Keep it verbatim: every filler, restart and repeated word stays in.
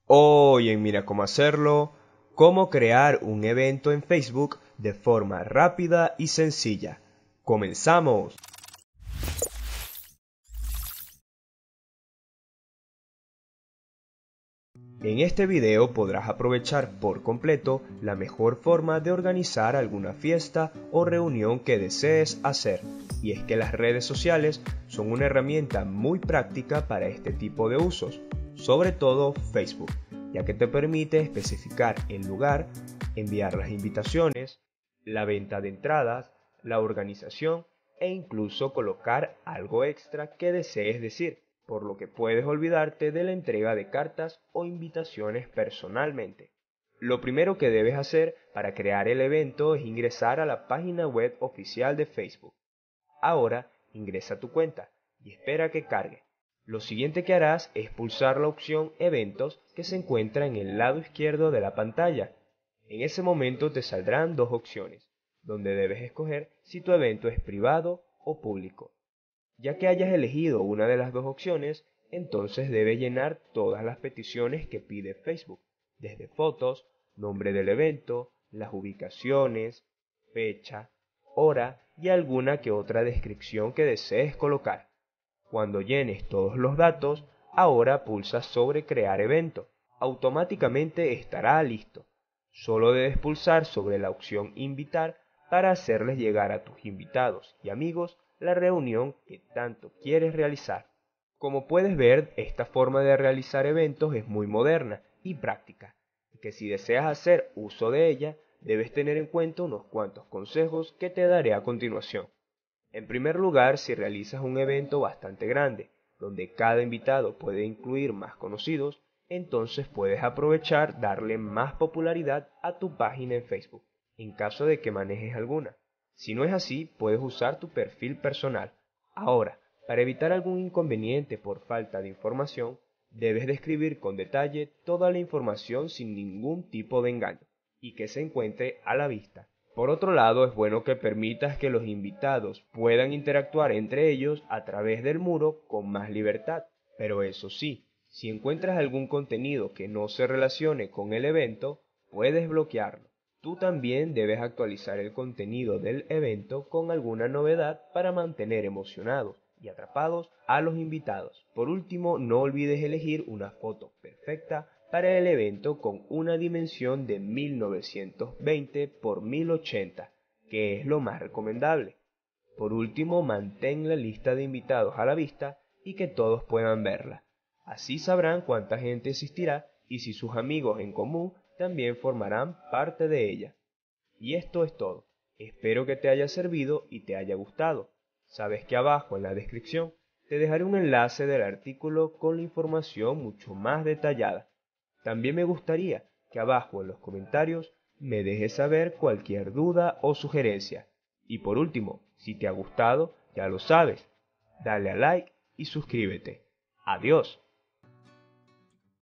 Hoy en Mira cómo hacerlo, cómo crear un evento en Facebook de forma rápida y sencilla. ¡Comenzamos! En este video podrás aprovechar por completo la mejor forma de organizar alguna fiesta o reunión que desees hacer. Y es que las redes sociales son una herramienta muy práctica para este tipo de usos, sobre todo Facebook, ya que te permite especificar el lugar, enviar las invitaciones, la venta de entradas, la organización e incluso colocar algo extra que desees decir, por lo que puedes olvidarte de la entrega de cartas o invitaciones personalmente. Lo primero que debes hacer para crear el evento es ingresar a la página web oficial de Facebook. Ahora ingresa tu cuenta y espera que cargue. Lo siguiente que harás es pulsar la opción Eventos que se encuentra en el lado izquierdo de la pantalla. En ese momento te saldrán dos opciones, donde debes escoger si tu evento es privado o público. Ya que hayas elegido una de las dos opciones, entonces debes llenar todas las peticiones que pide Facebook, desde fotos, nombre del evento, las ubicaciones, fecha, hora y alguna que otra descripción que desees colocar. Cuando llenes todos los datos, ahora pulsa sobre Crear evento. Automáticamente estará listo. Solo debes pulsar sobre la opción Invitar para hacerles llegar a tus invitados y amigos la reunión que tanto quieres realizar. Como puedes ver, esta forma de realizar eventos es muy moderna y práctica, y que si deseas hacer uso de ella, debes tener en cuenta unos cuantos consejos que te daré a continuación. En primer lugar, si realizas un evento bastante grande, donde cada invitado puede incluir más conocidos, entonces puedes aprovechar darle más popularidad a tu página en Facebook, en caso de que manejes alguna. Si no es así, puedes usar tu perfil personal. Ahora, para evitar algún inconveniente por falta de información, debes describir con detalle toda la información sin ningún tipo de engaño y que se encuentre a la vista. Por otro lado, es bueno que permitas que los invitados puedan interactuar entre ellos a través del muro con más libertad. Pero eso sí, si encuentras algún contenido que no se relacione con el evento, puedes bloquearlo. Tú también debes actualizar el contenido del evento con alguna novedad para mantener emocionados y atrapados a los invitados. Por último, no olvides elegir una foto perfecta para el evento con una dimensión de mil novecientos veinte por mil ochenta, que es lo más recomendable. Por último, mantén la lista de invitados a la vista y que todos puedan verla. Así sabrán cuánta gente asistirá y si sus amigos en común también formarán parte de ella. Y esto es todo. Espero que te haya servido y te haya gustado. Sabes que abajo en la descripción te dejaré un enlace del artículo con la información mucho más detallada. También me gustaría que abajo en los comentarios me dejes saber cualquier duda o sugerencia. Y por último, si te ha gustado, ya lo sabes, dale a like y suscríbete. Adiós.